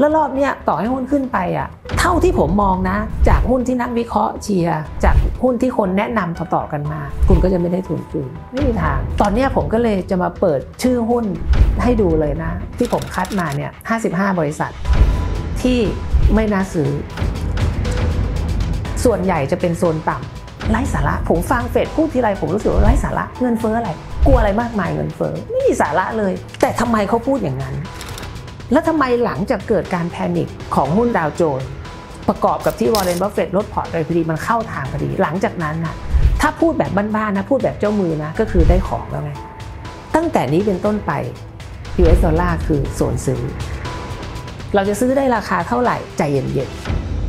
แล้วรอบเนี้ยต่อให้หุ้นขึ้นไปอ่ะเท่าที่ผมมองนะจากหุ้นที่นักวิเคราะห์เชียร์จากหุ้นที่คนแนะนำต่อๆกันมาคุณก็จะไม่ได้ทุนคืนไม่มีทางตอนนี้ผมก็เลยจะมาเปิดชื่อหุ้นให้ดูเลยนะที่ผมคัดมาเนี่ย55บริษัทที่ไม่น่าซื้อส่วนใหญ่จะเป็นโซนต่ำไร้สาระผมฟังเฟดพูดทีไรผมรู้สึกว่าไร้สาระเงินเฟ้ออะไรกลัวอะไรมากมายเงินเฟ้อไม่มีสาระเลยแต่ทำไมเขาพูดอย่างนั้นแล้วทำไมหลังจากเกิดการแพนิคของหุ้นดาวโจนส์ประกอบกับที่วอร์เรน บัฟเฟตต์ลดพอร์ตไปพอดีมันเข้าทางพอดีหลังจากนั้นนะถ้าพูดแบบบ้านๆนะพูดแบบเจ้ามือนะก็คือได้ของแล้วไงตั้งแต่นี้เป็นต้นไป US ดอลลาร์คือโซนซื้อเราจะซื้อได้ราคาเท่าไหร่ใจเย็นๆ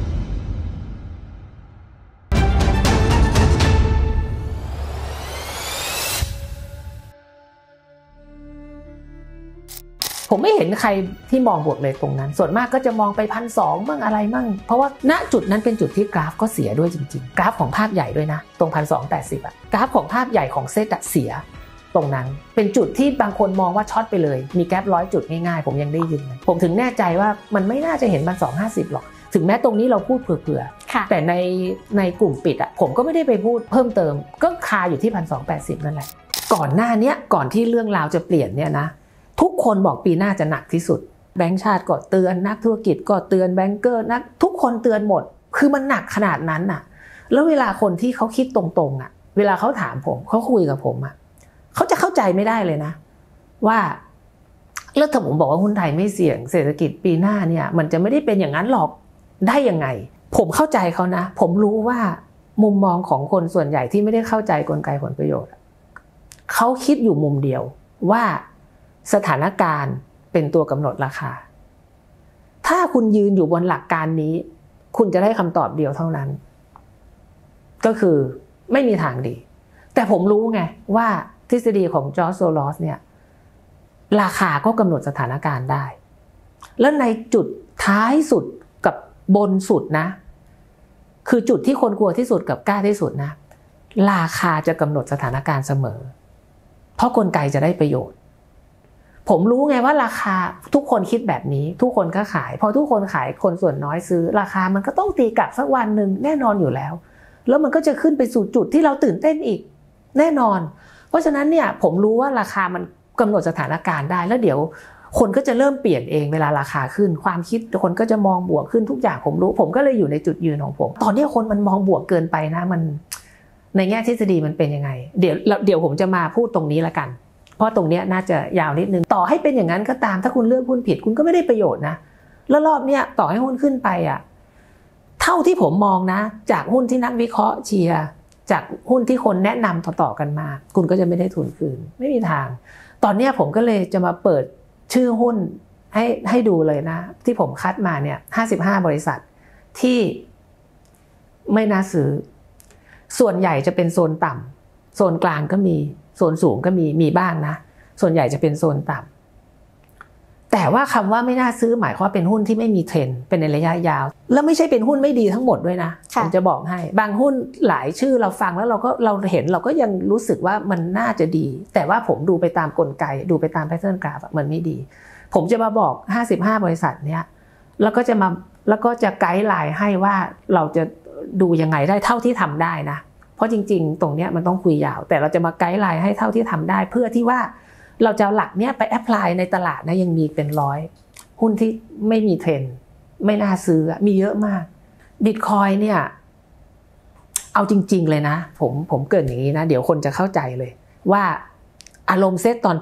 ผมไม่เห็นใครที่มองบวกเลยตรงนั้นส่วนมากก็จะมองไป1,200บ้างอะไรบ้างเพราะว่าณจุดนั้นเป็นจุดที่กราฟก็เสียด้วยจริงๆกราฟของภาพใหญ่ด้วยนะตรง1,280อะกราฟของภาพใหญ่ของเซตเสียตรงนั้นเป็นจุดที่บางคนมองว่าช็อตไปเลยมีแกป100จุดง่ายๆผมยังได้ยินผมถึงแน่ใจว่ามันไม่น่าจะเห็น1,250หรอกถึงแม้ตรงนี้เราพูดเผื่อๆแต่ในกลุ่มปิดอะผมก็ไม่ได้ไปพูดเพิ่มเติมก็คาอยู่ที่1,280นั่นแหละก่อนหน้านี้ก่อนที่เรื่องราวจะเปลี่ยนเนี่ยนะทุกคนบอกปีหน้าจะหนักที่สุดแบงก์ชาติก็เตือนนักธุรกิจก็เตือนแบงก์เกอร์นักทุกคนเตือนหมดคือมันหนักขนาดนั้นน่ะแล้วเวลาคนที่เขาคิดตรงๆอ่ะเวลาเขาถามผมเขาคุยกับผมอ่ะเขาจะเข้าใจไม่ได้เลยนะว่าแล้วถ้าผมบอกว่าหุ้นไทยไม่เสี่ยงเศรษฐกิจปีหน้าเนี่ยมันจะไม่ได้เป็นอย่างนั้นหรอกได้ยังไงผมเข้าใจเขานะผมรู้ว่ามุมมองของคนส่วนใหญ่ที่ไม่ได้เข้าใจกลไกผลประโยชน์เขาคิดอยู่มุมเดียวว่าสถานการณ์เป็นตัวกำหนดราคาถ้าคุณยืนอยู่บนหลักการนี้คุณจะได้คำตอบเดียวเท่านั้นก็คือไม่มีทางดีแต่ผมรู้ไงว่าทฤษฎีของจอร์จ โซลอสเนี่ยราคาก็กำหนดสถานการณ์ได้แล้วในจุดท้ายสุดกับบนสุดนะคือจุดที่คนกลัวที่สุดกับกล้าที่สุดนะราคาจะกำหนดสถานการณ์เสมอเพราะกลไกจะได้ประโยชน์ผมรู้ไงว่าราคาทุกคนคิดแบบนี้ทุกคนก็ขายพอทุกคนขายคนส่วนน้อยซื้อราคามันก็ต้องตีกลับสักวันหนึ่งแน่นอนอยู่แล้วแล้วมันก็จะขึ้นไปสู่จุดที่เราตื่นเต้นอีกแน่นอนเพราะฉะนั้นเนี่ยผมรู้ว่าราคามันกำหนดสถานการณ์ได้แล้วเดี๋ยวคนก็จะเริ่มเปลี่ยนเองเวลาราคาขึ้นความคิดคนก็จะมองบวกขึ้นทุกอย่างผมรู้ผมก็เลยอยู่ในจุดยืนของผมตอนนี้คนมันมองบวกเกินไปนะมันในแง่ทฤษฎีมันเป็นยังไงเดี๋ยวผมจะมาพูดตรงนี้ละกันเพราะตรงนี้น่าจะยาวนิดนึงต่อให้เป็นอย่างนั้นก็ตามถ้าคุณเลือกหุ้นผิดคุณก็ไม่ได้ประโยชน์นะแล้วรอบเนี้ยต่อให้หุ้นขึ้นไปอ่ะเท่าที่ผมมองนะจากหุ้นที่นักวิเคราะห์เชียร์จากหุ้นที่คนแนะนำต่อๆกันมาคุณก็จะไม่ได้ทุนคืนไม่มีทางตอนนี้ผมก็เลยจะมาเปิดชื่อหุ้นให้ดูเลยนะที่ผมคัดมาเนี่ย55บริษัทที่ไม่น่าซื้อส่วนใหญ่จะเป็นโซนต่ำโซนกลางก็มีโซนสูงก็มีบ้างนะส่วนใหญ่จะเป็นโซนต่ำแต่ว่าคำว่าไม่น่าซื้อหมายความว่าเป็นหุ้นที่ไม่มีเทรนด์เป็นในระยะยาวแล้วไม่ใช่เป็นหุ้นไม่ดีทั้งหมดด้วยนะผมจะบอกให้บางหุ้นหลายชื่อเราฟังแล้วเราเห็นเราก็ยังรู้สึกว่ามันน่าจะดีแต่ว่าผมดูไปตามกลไกดูไปตามแพทเทิร์นกราฟมันไม่ดีผมจะมาบอก55บริษัทเนี้ยแล้วก็จะไกด์ไลน์ให้ว่าเราจะดูยังไงได้เท่าที่ทำได้นะเพราะจริงๆตรงเนี้ยมันต้องคุยยาวแต่เราจะมาไกด์ไลน์ให้เท่าที่ทำได้เพื่อที่ว่าเราจะหลักเนี้ยไปแอพพลายในตลาดนะยังมีเป็น100หุ้นที่ไม่มีเทรนด์ไม่น่าซื้อมีเยอะมาก Bitcoin เนี่ยเอาจริงๆเลยนะผมเกริ่นอย่างนี้นะเดี๋ยวคนจะเข้าใจเลยว่าอารมณ์เซตตอน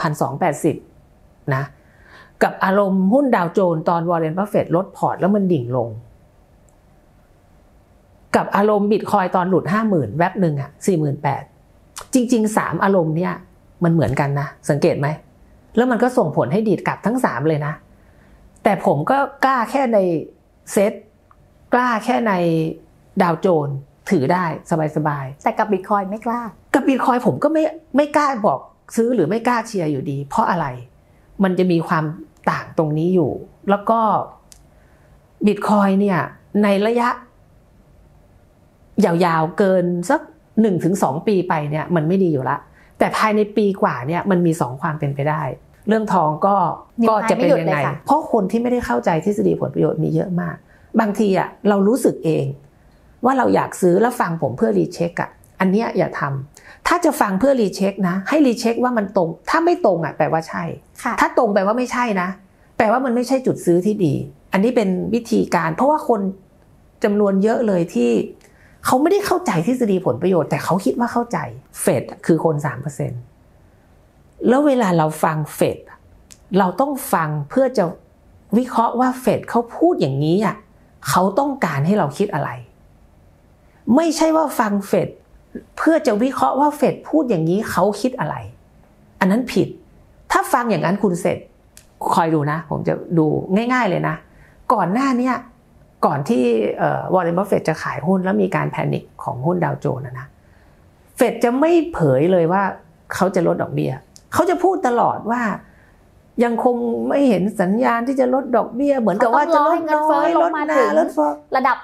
1,280 นะกับอารมณ์หุ้นดาวโจนส์ตอนวอร์เรน บัฟเฟตต์ลดพอร์ตแล้วมันดิ่งลงกับอารมณ์ Bitcoin ตอนหลุด 50,000 แวบนึงอ่ะ 48,000 จริงๆ3อารมณ์เนี่ยมันเหมือนกันนะสังเกตไหมแล้วมันก็ส่งผลให้ดีดกลับทั้ง3เลยนะแต่ผมก็กล้าแค่ในเซตกล้าแค่ในดาวโจนส์ถือได้สบายๆแต่กับ Bitcoin ไม่กล้ากับ Bitcoin ผมก็ไม่กล้าบอกซื้อหรือไม่กล้าเชียร์อยู่ดีเพราะอะไรมันจะมีความต่างตรงนี้อยู่แล้วก็ Bitcoin เนี่ยในระยะยาวๆเกินสัก 1-2 ปีไปเนี่ยมันไม่ดีอยู่ละแต่ภายในปีกว่าเนี่ยมันมี2ความเป็นไปได้เรื่องทองก็จะเป็นยังไงเพราะคนที่ไม่ได้เข้าใจทฤษฎีผลประโยชน์มีเยอะมากบางทีอ่ะเรารู้สึกเองว่าเราอยากซื้อแล้วฟังผมเพื่อรีเช็คอ่ะอันเนี้ยอย่าทำถ้าจะฟังเพื่อรีเช็คนะให้รีเช็คว่ามันตรงถ้าไม่ตรงอ่ะแปลว่าใช่ถ้าตรงแปลว่าไม่ใช่นะแปลว่ามันไม่ใช่จุดซื้อที่ดีอันนี้เป็นวิธีการเพราะว่าคนจำนวนเยอะเลยที่เขาไม่ได้เข้าใจทฤษฎีผลประโยชน์แต่เขาคิดว่าเข้าใจเฟดคือคน 3% แล้วเวลาเราฟังเฟดเราต้องฟังเพื่อจะวิเคราะห์ว่าเฟดเขาพูดอย่างนี้อ่ะเขาต้องการให้เราคิดอะไรไม่ใช่ว่าฟังเฟดเพื่อจะวิเคราะห์ว่าเฟดพูดอย่างนี้เขาคิดอะไรอันนั้นผิดถ้าฟังอย่างนั้นคุณเสร็จคอยดูนะผมจะดูง่ายๆเลยนะก่อนหน้านี้ก่อนที่วอร์เรน บัฟเฟตต์จะขายหุ้นแล้วมีการแพนิคของหุ้นดาวโจนส์นะเฟดจะไม่เผยเลยว่าเขาจะลดดอกเบี้ยเขาจะพูดตลอดว่ายังคงไม่เห็นสัญญาณที่จะลดดอกเบี้ยเหมือนกับว่าจะลดเงินเฟ้อลงมาถึงระดับ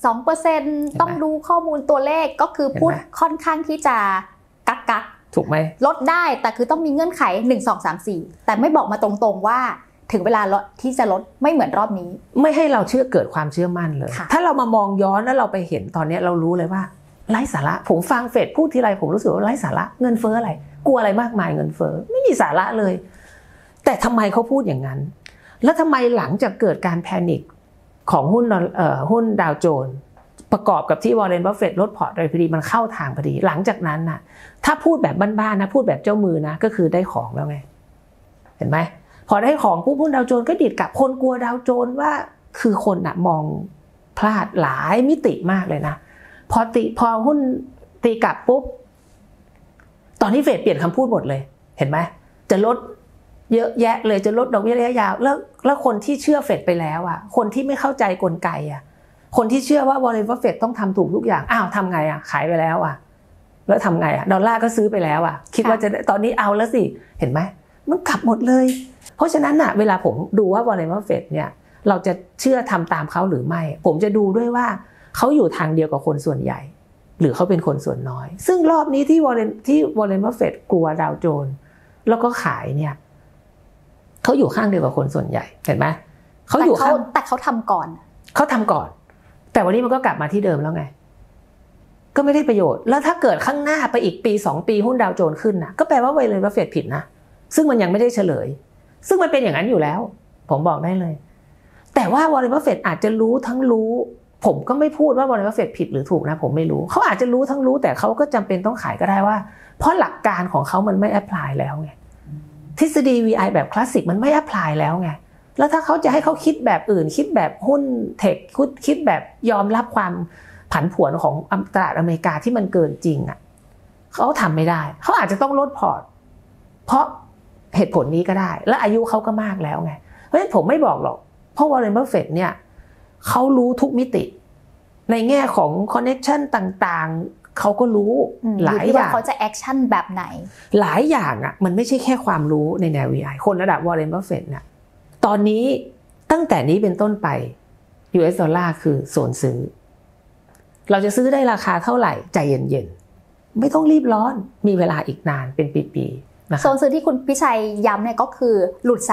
2% ต้องดูข้อมูลตัวเลขก็คือพูดค่อนข้างที่จะกักถูกไหมลดได้แต่คือต้องมีเงื่อนไข1 2 3 4แต่ไม่บอกมาตรงๆว่าถึงเวลาที่จะลดไม่เหมือนรอบนี้ไม่ให้เราเกิดความเชื่อมั่นเลยถ้าเรามามองย้อนแล้วเราไปเห็นตอนนี้เรารู้เลยว่าไร้สาระผมฟังเฟดพูดทีไรผมรู้สึกว่าไร้สาระเงินเฟ้ออะไรกลัวอะไรมากมายเงินเฟ้อไม่มีสาระเลยแต่ทำไมเขาพูดอย่างนั้นแล้วทำไมหลังจากเกิดการแพนิคของหุ้นดาวโจนส์ประกอบกับที่วอร์เรน บัฟเฟตต์ลดพอร์ตโดยพอดีมันเข้าทางพอดีหลังจากนั้นน่ะถ้าพูดแบบบ้านๆนะพูดแบบเจ้ามือนะก็คือได้ของแล้วไงเห็นไหมพอได้ของปุ๊บหุ้นดาวโจนส์ก็ดีดกลับคนกลัวดาวโจนส์ว่าคือคนน่ะมองพลาดหลายมิติมากเลยนะพอหุ้นตีกลับปุ๊บตอนนี้เฟดเปลี่ยนคำพูดหมดเลยเห็นไหมจะลดเยอะแยะเลยจะลดดอกเบี้ยระยะยาวแล้วคนที่เชื่อเฟดไปแล้วอ่ะคนที่ไม่เข้าใจกลไกอ่ะคนที่เชื่อว่าวอร์เรน บัฟเฟตต์ต้องทำถูกทุกอย่างอ้าวทำไงอ่ะขายไปแล้วอ่ะแล้วทำไงอ่ะดอลลาร์ก็ซื้อไปแล้วอ่ะคิดว่าจะตอนนี้เอาแล้วสิเห็นไหมมันกลับหมดเลยเพราะฉะนั้นน่ะเวลาผมดูว่าวอร์เรน บัฟเฟตต์เนี่ยเราจะเชื่อทำตามเขาหรือไม่ผมจะดูด้วยว่าเขาอยู่ทางเดียวกับคนส่วนใหญ่หรือเขาเป็นคนส่วนน้อยซึ่งรอบนี้ที่วอร์เรน บัฟเฟตต์กลัวดาวโจนส์แล้วก็ขายเนี่ยเขาอยู่ข้างเดียวกับคนส่วนใหญ่เห็นไหมเขาอยู่ข้างแต่เขาทำก่อนแต่วันนี้มันก็กลับมาที่เดิมแล้วไงก็ไม่ได้ประโยชน์แล้วถ้าเกิดข้างหน้าไปอีกปี2ปีหุ้นดาวโจนส์ขึ้นนะก็แปลว่าวอร์เรน บัฟเฟตต์ผิดนะซึ่งมันยังไม่ได้เฉลยซึ่งมันเป็นอย่างนั้นอยู่แล้วผมบอกได้เลยแต่ว่าวอร์เรน บัฟเฟตต์อาจจะรู้ทั้งรู้ผมก็ไม่พูดว่าวอร์เรน บัฟเฟตต์ผิดหรือถูกนะผมไม่รู้เขาอาจจะรู้ทั้งรู้แต่เขาก็จำเป็นต้องขายก็ได้ว่าเพราะหลักการของเขามันไม่แอพพลายแล้วไงทฤษฎี VI แบบคลาสสิกมันไม่แอพพลายแล้วไงแล้วถ้าเขาจะให้เขาคิดแบบอื่นคิดแบบหุ้นเทคคิดแบบยอมรับความผันผวนของตลาดอเมริกาที่มันเกินจริงอ่ะเขาทำไม่ได้เขาอาจจะต้องลดพอร์ตเพราะเหตุผลนี้ก็ได้และอายุเขาก็มากแล้วไงเพราะฉะนั้นผมไม่บอกหรอกเพราะวอร์เรน บัฟเฟตต์เนี่ยเขารู้ทุกมิติในแง่ของคอนเนคชั่นต่างๆเขาก็รู้หลายอย่างเขาจะแอคชั่นแบบไหนหลายอย่างอ่ะมันไม่ใช่แค่ความรู้ในแนว VI คนระดับวอร์เรน บัฟเฟตต์เนี่ยตอนนี้ตั้งแต่นี้เป็นต้นไป US ดอลลาร์คือโซนซื้อเราจะซื้อได้ราคาเท่าไหร่ใจเย็นๆไม่ต้องรีบร้อนมีเวลาอีกนานเป็นปีๆนะคะโซนซื้อที่คุณพิชัยย้ำเนี่ยก็คือหลุด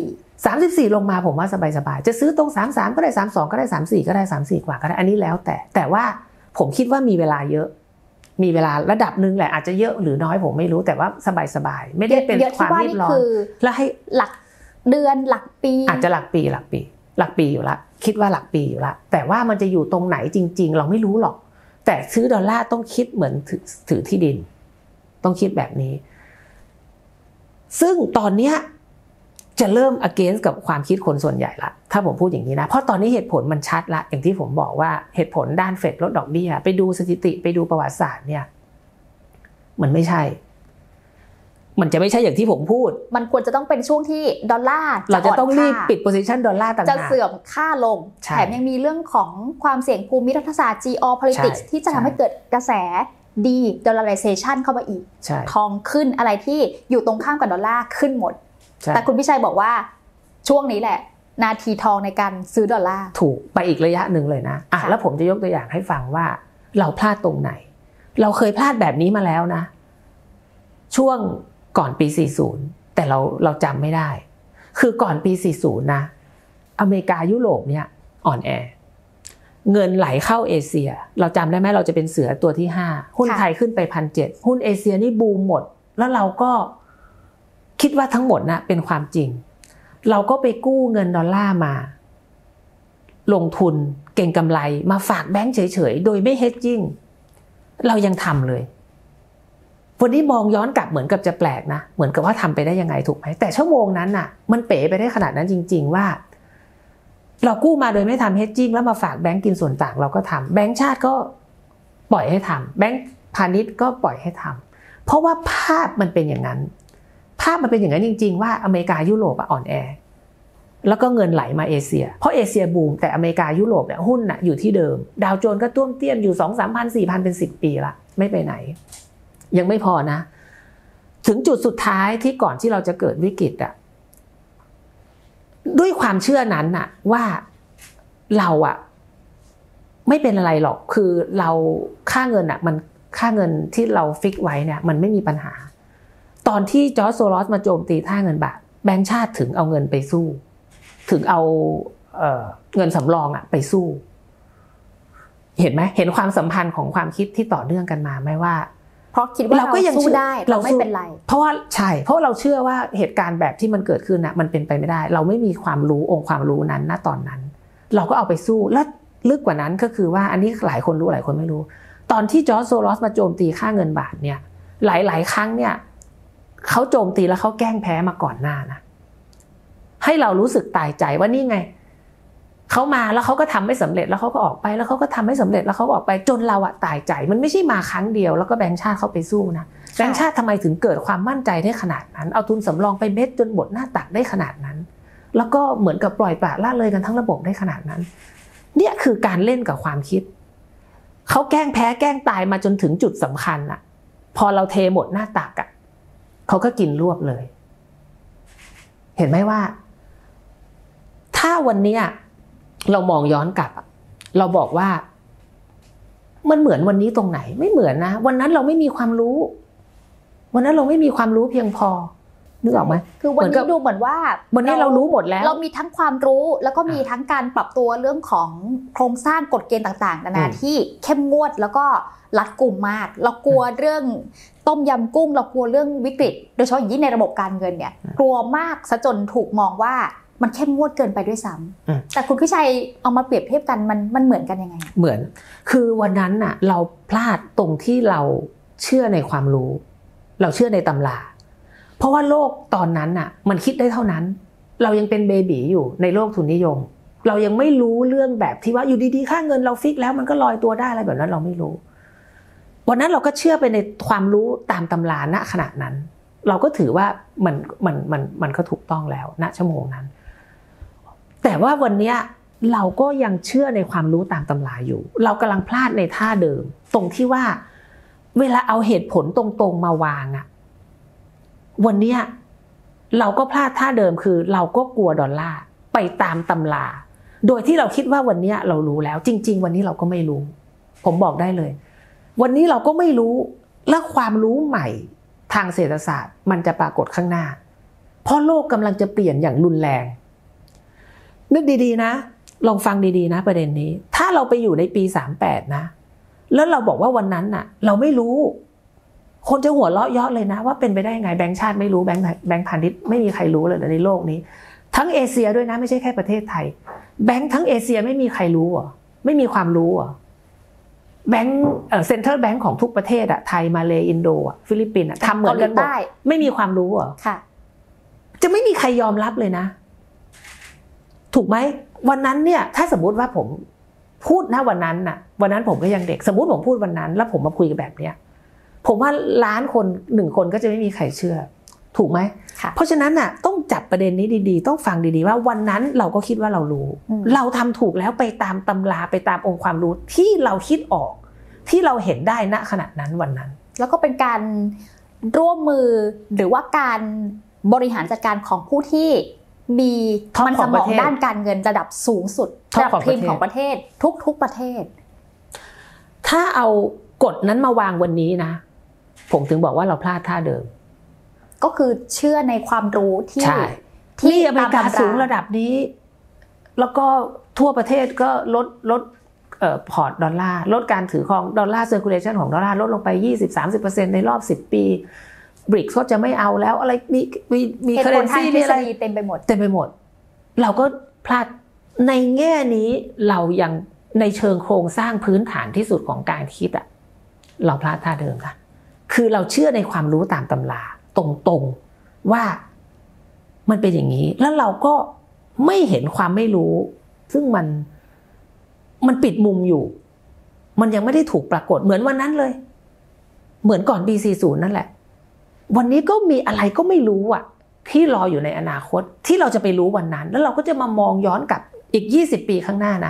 34 ลงมาผมว่าสบายๆจะซื้อตรง33ก็ได้32ก็ได้34ก็ได้34กว่าก็ได้อันนี้แล้วแต่ว่าผมคิดว่ามีเวลาเยอะมีเวลาระดับนึงแหละอาจจะเยอะหรือน้อยผมไม่รู้แต่ว่าสบายๆไม่ได้เป็นความรีบร้อนแล้วให้หลักเดือนหลักปีอาจจะหลักปีอยู่ละคิดว่าหลักปีอยู่ละแต่ว่ามันจะอยู่ตรงไหนจริงๆเราไม่รู้หรอกแต่ซื้อดอลลาร์ต้องคิดเหมือนถือที่ดินต้องคิดแบบนี้ซึ่งตอนเนี้ยจะเริ่ม against กับความคิดคนส่วนใหญ่ละถ้าผมพูดอย่างนี้นะเพราะตอนนี้เหตุผลมันชัดละอย่างที่ผมบอกว่าเหตุผลด้านเฟดลดดอกเบี้ยไปดูสถิติไปดูประวัติศาสตร์เนี่ยมันไม่ใช่มันจะไม่ใช่อย่างที่ผมพูดมันควรจะต้องเป็นช่วงที่ดอลลาร์เราจะต้องรีบปิด position ดอลลาร์ต่างๆจะเสื่อมค่าลงแถมยังมีเรื่องของความเสี่ยงภูมิรัฐศาสตร์ geopolitics ที่จะทำให้เกิดกระแสde-dollarization เข้ามาอีกทองขึ้นอะไรที่อยู่ตรงข้ามกับดอลลาร์ขึ้นหมดแต่คุณพิชัยบอกว่าช่วงนี้แหละนาทีทองในการซื้อดอลลาร์ถูกไปอีกระยะหนึ่งเลยนะแล้วผมจะยกตัวอย่างให้ฟังว่าเราพลาดตรงไหนเราเคยพลาดแบบนี้มาแล้วนะช่วงก่อนปี40 แต่เราจำไม่ได้คือก่อนปี40นะอเมริกายุโรปเนี่ยอ่อนแอเงินไหลเข้าเอเชียเราจำได้ไหมเราจะเป็นเสือตัวที่5หุ้นไทยขึ้นไป 1,700 หุ้นเอเชียนี่บูมหมดแล้วเราก็คิดว่าทั้งหมดนะเป็นความจริงเราก็ไปกู้เงินดอลลาร์มาลงทุนเก่งกำไรมาฝากแบงก์เฉยๆโดยไม่เฮดจิ้งเรายังทำเลยวันนี้มองย้อนกลับเหมือนกับจะแปลกนะเหมือนกับว่าทำไปได้ยังไงถูกไหมแต่ชั่วโมงนั้นน่ะมันเป๋ไปได้ขนาดนั้นจริงๆว่าเรากู้มาโดยไม่ทำเฮดจิ้งแล้วมาฝากแบงก์กินส่วนต่างเราก็ทำแบงก์ชาติก็ปล่อยให้ทำแบงก์พาณิชย์ก็ปล่อยให้ทำเพราะว่าภาพมันเป็นอย่างนั้นภาพมันเป็นอย่างนั้นจริงๆว่าอเมริกายุโรปอ่อนแอแล้วก็เงินไหลมาเอเชียเพราะเอเชียบูมแต่อเมริกายุโรปเนี่ยหุ้นน่ะอยู่ที่เดิมดาวโจนส์ก็ต้วมเตี้ยมอยู่ 2-3,000 4,000 เป็น10ปีละไม่ไปไหนยังไม่พอนะถึงจุดสุดท้ายที่ก่อนที่เราจะเกิดวิกฤตอ่ะด้วยความเชื่อนั้นน่ะว่าเราอ่ะไม่เป็นอะไรหรอกคือเราค่าเงินอ่ะมันค่าเงินที่เราฟิกไว้เนี่ยมันไม่มีปัญหาตอนที่จอร์จโซรอสมาโจมตีค่าเงินบาทแบงก์ชาติถึงเอาเงินไปสู้ถึงเอาเงินสำรองอ่ะไปสู้เห็นไหมเห็นความสัมพันธ์ของความคิดที่ต่อเนื่องกันมาไหมว่าเพราะคิดว่าเราก็ยังสู้ได้เราไม่เป็นไรเพราะว่าใช่เพราะเราเชื่อว่าเหตุการณ์แบบที่มันเกิดขึ้นน่ะมันเป็นไปไม่ได้เราไม่มีความรู้องค์ความรู้นั้นณตอนนั้นเราก็เอาไปสู้และลึกกว่านั้นก็คือว่าอันนี้หลายคนรู้หลายคนไม่รู้ตอนที่จอร์จโซรอสมาโจมตีค่าเงินบาทเนี่ยหลายๆครั้งเนี่ยเขาโจมตีแล้วเขาแกล้งแพ้มาก่อนหน้านะให้เรารู้สึกตายใจว่านี่ไงเขามาแล้วเขาก็ทำไม่สำเร็จแล้วเขาก็ออกไปแล้วเขาก็ทำไม่สำเร็จแล้วเขาก็ออกไปจนเราอะตายใจมันไม่ใช่มาครั้งเดียวแล้วก็แบงก์ชาติเข้าไปสู้นะแบงก์ชาติทำไมถึงเกิดความมั่นใจได้ขนาดนั้นเอาทุนสำรองไปเบ็ดจนหมดหน้าตักได้ขนาดนั้นแล้วก็เหมือนกับปล่อยปละละเลยกันทั้งระบบได้ขนาดนั้นเนี่ยคือการเล่นกับความคิดเขาแกล้งแพ้แกล้งตายมาจนถึงจุดสำคัญอะพอเราเทหมดหน้าตักอะเขาก็กินรวบเลยเห็นไหมว่าถ้าวันนี้เรามองย้อนกลับเราบอกว่ามันเหมือนวันนี้ตรงไหนไม่เหมือนนะวันนั้นเราไม่มีความรู้วันนั้นเราไม่มีความรู้เพียงพอนึกออกไหมคือวันนี้ดูเหมือนว่าวันนี้เรารู้หมดแล้วเรามีทั้งความรู้แล้วก็มีทั้งการปรับตัวเรื่องของโครงสร้างกฎเกณฑ์ต่างๆนานาที่เข้มงวดแล้วก็รัดกุมมากเรากลัวเรื่องต้มยำกุ้งเรากลัวเรื่องวิกฤตโดยเฉพาะอย่างยิ่งในระบบการเงินเนี่ยกลัวมากซะจนถูกมองว่ามันเข้มงวดเกินไปด้วยซ้ำแต่คุณพิชัยเอามาเปรียบเทียบกันมันเหมือนกันยังไงเหมือนคือวันนั้นน่ะเราพลาดตรงที่เราเชื่อในความรู้เราเชื่อในตำราเพราะว่าโลกตอนนั้นน่ะมันคิดได้เท่านั้นเรายังเป็นเบบีอยู่ในโลกทุนนิยมเรายังไม่รู้เรื่องแบบที่ว่าอยู่ดีๆค่าเงินเราฟิกแล้วมันก็ลอยตัวได้อะไรแบบนั้นเราไม่รู้วันนั้นเราก็เชื่อไปในความรู้ตามตำราณขณะนั้นเราก็ถือว่ามันก็ถูกต้องแล้วณชั่วโมงนั้นแต่ว่าวันนี้เราก็ยังเชื่อในความรู้ตามตำราอยู่เรากำลังพลาดในท่าเดิมตรงที่ว่าเวลาเอาเหตุผลตรงๆมาวางวันนี้เราก็พลาดท่าเดิมคือเราก็กลัวดอลลาร์ไปตามตำราโดยที่เราคิดว่าวันนี้เรารู้แล้วจริงๆวันนี้เราก็ไม่รู้ผมบอกได้เลยวันนี้เราก็ไม่รู้และความรู้ใหม่ทางเศรษฐศาสตร์มันจะปรากฏข้างหน้าเพราะโลกกำลังจะเปลี่ยนอย่างรุนแรงนึกดีๆนะลองฟังดีๆนะประเด็นนี้ถ้าเราไปอยู่ในปี38นะแล้วเราบอกว่าวันนั้นน่ะเราไม่รู้คนจะหัวเราะเยาะเลยนะว่าเป็นไปได้ยังไงแบงก์ชาติไม่รู้แบงก์พาณิชย์ไม่มีใครรู้เลยในโลกนี้ทั้งเอเชียด้วยนะไม่ใช่แค่ประเทศไทยแบงก์ทั้งเอเชียไม่มีใครรู้อ่ะไม่มีความรู้อ่ะแบงก์เซ็นทรัลแบงก์ของทุกประเทศไทยมาเลอินโดฟิลิปปินส์ทำเหมือนกันหมดไม่มีความรู้อ่ะจะไม่มีใครยอมรับเลยนะถูกไหมวันนั้นเนี่ยถ้าสมมุติว่าผมพูดนะวันนั้นผมก็ยังเด็กสมมุติผมพูดวันนั้นแล้วผมมาคุยกันแบบเนี้ยผมว่าล้านคน1คนก็จะไม่มีใครเชื่อถูกไหมเพราะฉะนั้นต้องจับประเด็นนี้ดีๆต้องฟังดีๆว่าวันนั้นเราก็คิดว่าเรารู้เราทำถูกแล้วไปตามตำราไปตามองค์ความรู้ที่เราคิดออกที่เราเห็นได้ณขณะนั้นวันนั้นแล้วก็เป็นการร่วมมือหรือว่าการบริหารจัดการของผู้ที่มีมันสมองด้านการเงินระดับสูงสุดระดับพรีเมียมของประเทศทุกประเทศถ้าเอากฎนั้นมาวางวันนี้นะผมถึงบอกว่าเราพลาดท่าเดิมก็คือเชื่อในความรู้ที่อเมริกาสูงระดับนี้แล้วก็ทั่วประเทศก็ลดพอร์ตดอลลาร์ลดการถือครองดอลลาร์เซอร์คูลเลชันของดอลลาร์ลดลงไป 20-30% ในรอบ10ปีบริกก็จะไม่เอาแล้วอะไรมีเคอร์เรนซีมีอะไรเต็มไปหมดเราก็พลาดในแง่นี้เรายังในเชิงโครงสร้างพื้นฐานที่สุดของการคิดอ่ะเราพลาดท่าเดิมค่ะคือเราเชื่อในความรู้ตามตำราตรงๆว่ามันเป็นอย่างนี้แล้วเราก็ไม่เห็นความไม่รู้ซึ่งมันปิดมุมอยู่มันยังไม่ได้ถูกปรากฏเหมือนวันนั้นเลยเหมือนก่อน B40 นั่นแหละวันนี้ก็มีอะไรก็ไม่รู้อ่ะที่รออยู่ในอนาคตที่เราจะไปรู้วันนั้นแล้วเราก็จะมามองย้อนกลับอีก20ปีข้างหน้านะ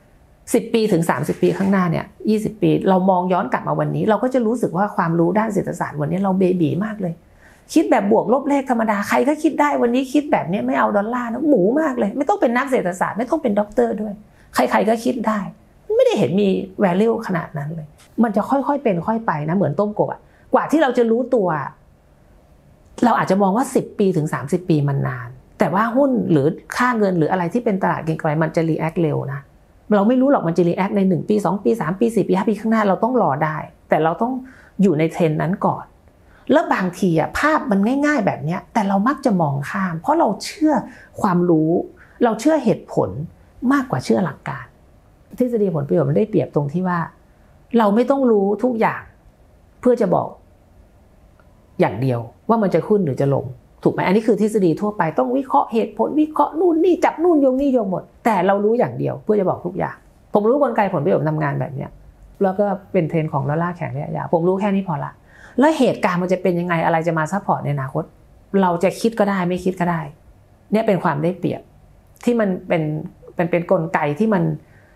10ปีถึง30ปีข้างหน้าเนี่ย20ปีเรามองย้อนกลับมาวันนี้เราก็จะรู้สึกว่าความรู้ด้านเศรษฐศาสตร์วันนี้เราเบบีมากเลยคิดแบบบวกลบเลขธรรมดาใครก็คิดได้วันนี้คิดแบบนี้ไม่เอาดอลลาร์นะหมูมากเลยไม่ต้องเป็นนักเศรษฐศาสตร์ไม่ต้องเป็นด็อกเตอร์ด้วยใครๆก็คิดได้ไม่ได้เห็นมี value ขนาดนั้นเลยมันจะค่อยๆเป็นค่อยไปนะเหมือนต้มกบอ่ะกว่าที่เราจะรู้ตัวเราอาจจะมองว่า10ปีถึง30ปีมันนานแต่ว่าหุ้นหรือค่าเงินหรืออะไรที่เป็นตลาดเก็งกำไรมันจะ react เร็วนะเราไม่รู้หรอกมันจะ react ใน1ปี2ปี3ปี4ปี5ปีข้างหน้าเราต้องรอได้แต่เราต้องอยู่ในเทรนด์นั้นก่อนแล้วบางทีอ่ะภาพมันง่ายๆแบบนี้แต่เรามักจะมองข้ามเพราะเราเชื่อความรู้เราเชื่อเหตุผลมากกว่าเชื่อหลักการทฤษฎีผลประโยชน์มันได้เปรียบตรงที่ว่าเราไม่ต้องรู้ทุกอย่างเพื่อจะบอกอย่างเดียวว่ามันจะขึ้นหรือจะลงถูกไหมอันนี้คือทฤษฎีทั่วไปต้องวิเคราะห์เหตุผลวิเคราะห์นู่นนี่จับนู่นโยงนี่โยงหมดแต่เรารู้อย่างเดียวเพื่อจะบอกทุกอย่างผมรู้กลไกผลประโยชน์ทำงานแบบเนี้ยแล้วก็เป็นเทรนด์ของดอลลาร์แข็งระยะยาวผมรู้แค่นี้พอละแล้วเหตุการณ์มันจะเป็นยังไงอะไรจะมาซัพพอร์ตในอนาคตเราจะคิดก็ได้ไม่คิดก็ได้เนี่ยเป็นความได้เปรียบที่มันเป็นกลไกที่มัน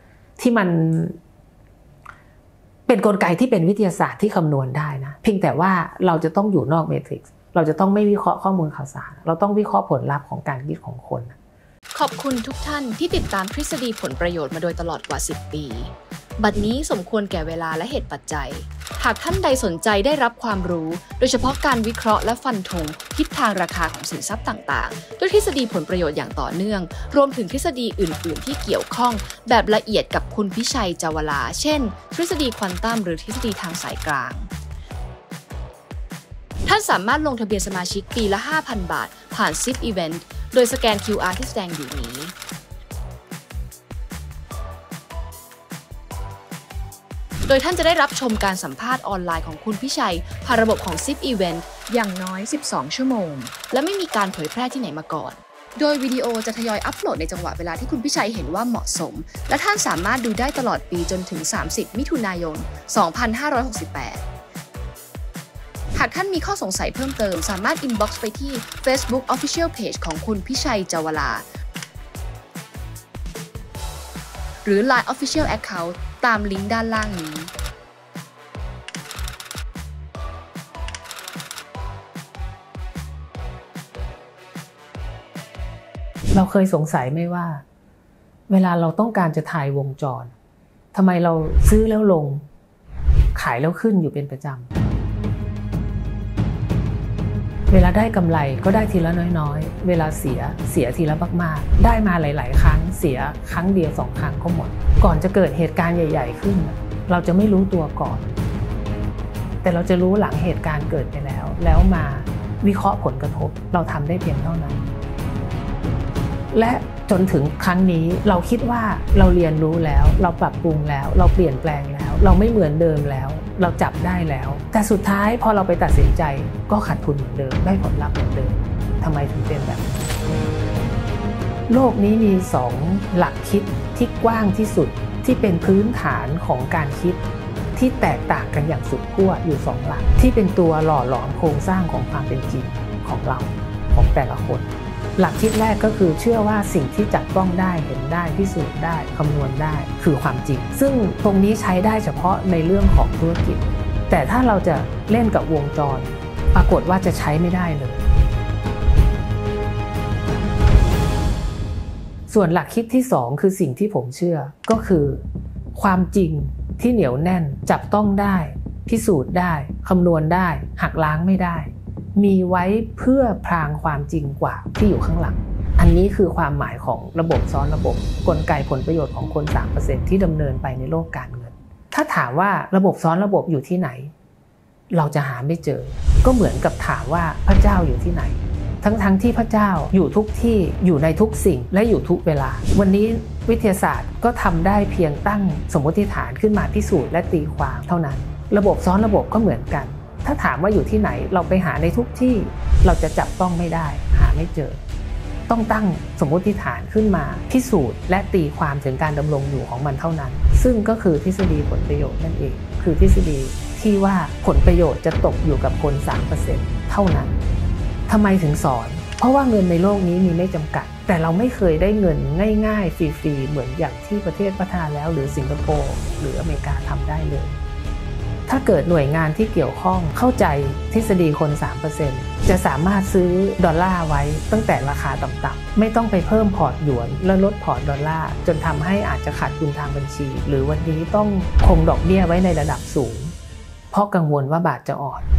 เป็นกลไกที่เป็นวิทยาศาสตร์ที่คำนวณได้นะเพียงแต่ว่าเราจะต้องอยู่นอกเมทริกซ์เราจะต้องไม่วิเคราะห์ข้อมูลข่าวสารเราต้องวิเคราะห์ผลลัพธ์ของการคิดของคนขอบคุณทุกท่านที่ติดตามทฤษฎีผลประโยชน์มาโดยตลอดกว่า10ปีบัดนี้สมควรแก่เวลาและเหตุปัจจัยหากท่านใดสนใจได้รับความรู้โดยเฉพาะการวิเคราะห์และฟันธงทิศทางราคาของสินทรัพย์ต่างๆด้วยทฤษฎีผลประโยชน์อย่างต่อเนื่องรวมถึงทฤษฎีอื่นๆที่เกี่ยวข้องแบบละเอียดกับคุณพิชัยเจาวลาเช่นทฤษฎีควอนตัมหรือทฤษฎีทางสายกลางท่านสามารถลงทะเบียนสมาชิกปีละ 5,000 บาทผ่าน SIP Event โดยสแกน QR ที่แสดงอยู่นี้โดยท่านจะได้รับชมการสัมภาษณ์ออนไลน์ของคุณพิชัยผ่านระบบของ SIP Event อย่างน้อย12ชั่วโมงและไม่มีการเผยแพร่ที่ไหนมาก่อนโดยวิดีโอจะทยอยอัปโหลดในจังหวะเวลาที่คุณพิชัยเห็นว่าเหมาะสมและท่านสามารถดูได้ตลอดปีจนถึง30มิถุนายน2568หากท่านมีข้อสงสัยเพิ่มเติมสามารถ inbox ไปที่ Facebook Official Page ของคุณพิชัยเจาวลาหรือ Line Official Account ตามลิงก์ด้านล่างนี้เราเคยสงสัยไหมว่าเวลาเราต้องการจะถ่ายวงจรทำไมเราซื้อแล้วลงขายแล้วขึ้นอยู่เป็นประจำเวลาได้กำไรก็ได้ทีละน้อยๆเวลาเสียทีละมากๆได้มาหลายๆครั้งเสียครั้งเดียว2ครั้งก็หมดก่อนจะเกิดเหตุการณ์ใหญ่ๆขึ้นเราจะไม่รู้ตัวก่อนแต่เราจะรู้หลังเหตุการณ์เกิดไปแล้วมาวิเคราะห์ผลกระทบเราทำได้เพียงเท่านั้นและจนถึงครั้งนี้เราคิดว่าเราเรียนรู้แล้วเราปรับปรุงแล้วเราเปลี่ยนแปลงแล้วเราไม่เหมือนเดิมแล้วเราจับได้แล้วแต่สุดท้ายพอเราไปตัดสินใจก็ขาดทุนเหมือนเดิมได้ผลลัพธ์เหมือนเดิมทำไมถึงเป็นแบบนี้โลกนี้มี2หลักคิดที่กว้างที่สุดที่เป็นพื้นฐานของการคิดที่แตกต่างกันอย่างสุดขั้วอยู่2หลักที่เป็นตัวหล่อหลอมโครงสร้างของความเป็นจริงของเราของแต่ละคนหลักคิดแรกก็คือเชื่อว่าสิ่งที่จับต้องได้เห็นได้พิสูจน์ได้คำนวณได้คือความจริงซึ่งตรงนี้ใช้ได้เฉพาะในเรื่องของธุรกิจแต่ถ้าเราจะเล่นกับวงจรปรากฏว่าจะใช้ไม่ได้เลยส่วนหลักคิดที่2คือสิ่งที่ผมเชื่อก็คือความจริงที่เหนียวแน่นจับต้องได้พิสูจน์ได้คำนวณได้หักล้างไม่ได้มีไว้เพื่อพรางความจริงกว่าที่อยู่ข้างหลังอันนี้คือความหมายของระบบซ้อนระบบกลไกผลประโยชน์ของคน 3% ที่ดำเนินไปในโลกการเงินถ้าถามว่าระบบซ้อนระบบอยู่ที่ไหนเราจะหาไม่เจอก็เหมือนกับถามว่าพระเจ้าอยู่ที่ไหนทั้งที่พระเจ้าอยู่ทุกที่อยู่ในทุกสิ่งและอยู่ทุกเวลาวันนี้วิทยาศาสตร์ก็ทำได้เพียงตั้งสมมติฐานขึ้นมาพิสูจน์และตีความเท่านั้นระบบซ้อนระบบก็เหมือนกันถ้าถามว่าอยู่ที่ไหนเราไปหาในทุกที่เราจะจับต้องไม่ได้หาไม่เจอต้องตั้งสมมติฐานขึ้นมาพิสูจน์และตีความถึงการดำรงอยู่ของมันเท่านั้นซึ่งก็คือทฤษฎีผลประโยชน์นั่นเองคือทฤษฎีที่ว่าผลประโยชน์จะตกอยู่กับคน 3% เท่านั้นทำไมถึงสอนเพราะว่าเงินในโลกนี้มีไม่จำกัดแต่เราไม่เคยได้เงินง่ายๆฟรีๆเหมือนอย่างที่ประเทศพัฒนาแล้วหรือสิงคโปร์หรืออเมริกาทำได้เลยถ้าเกิดหน่วยงานที่เกี่ยวข้องเข้าใจทฤษฎีคน 3% จะสามารถซื้อดอลลาร์ไว้ตั้งแต่ราคาต่ำๆไม่ต้องไปเพิ่มพอร์ตหยวนและลดพอร์ตดอลลาร์จนทำให้อาจจะขาดทุนทางบัญชีหรือวันนี้ต้องคงดอกเบี้ยไว้ในระดับสูงเพราะกังวลว่าบาทจะอ่อน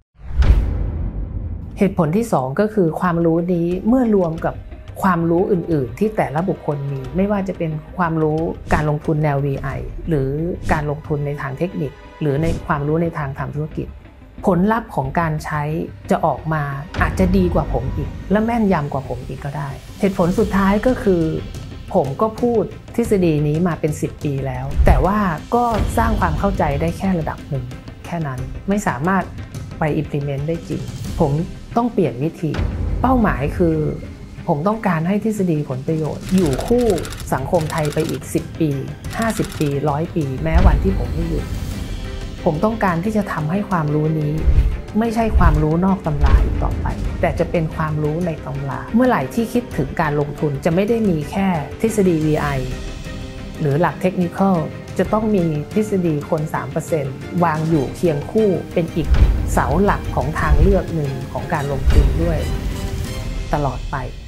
เหตุผลที่2ก็คือความรู้นี้เมื่อรวมกับความรู้อื่นๆที่แต่ละบุคคลมีไม่ว่าจะเป็นความรู้การลงทุนแนว VI หรือการลงทุนในทางเทคนิคหรือในความรู้ในทางทำธุรกิจผลลัพธ์ของการใช้จะออกมาอาจจะดีกว่าผมอีกและแม่นยำกว่าผมอีกก็ได้เหตุผลสุดท้ายก็คือผมก็พูดทฤษฎีนี้มาเป็น10 ปีแล้วแต่ว่าก็สร้างความเข้าใจได้แค่ระดับหนึ่งแค่นั้นไม่สามารถไป implement ได้จริงผมต้องเปลี่ยนวิธีเป้าหมายคือผมต้องการให้ทฤษฎีผลประโยชน์อยู่คู่สังคมไทยไปอีก10 ปี50 ปี100 ปีแม้วันที่ผมไม่อยู่ผมต้องการที่จะทำให้ความรู้นี้ไม่ใช่ความรู้นอกตำราอีกต่อไปแต่จะเป็นความรู้ในตำราเมื่อไหร่ที่คิดถึงการลงทุนจะไม่ได้มีแค่ทฤษฎี VI หรือหลักเทคนิคอลจะต้องมีทฤษฎีคน 3% วางอยู่เคียงคู่เป็นอีกเสาหลักของทางเลือกหนึ่งของการลงทุนด้วยตลอดไป